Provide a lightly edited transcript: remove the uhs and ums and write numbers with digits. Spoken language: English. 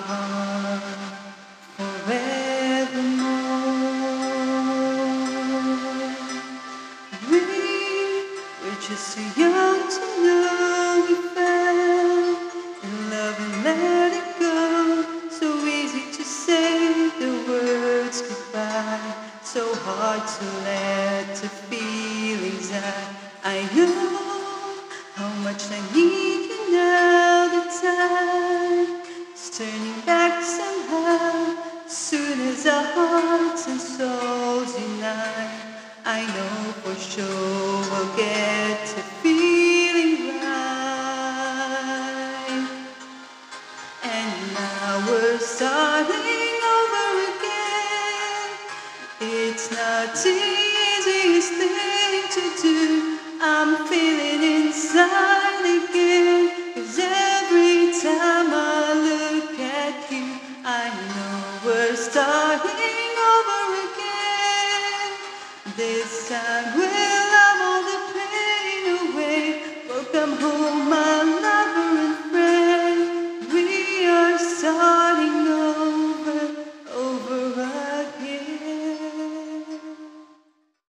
heart forevermore. We were just too young to know we fell in love and let it go. So easy to say the words goodbye, so hard to let the feelings out. I know how much I need you now. The time is turning back somehow. Soon as our hearts and souls unite, I know for sure we'll get to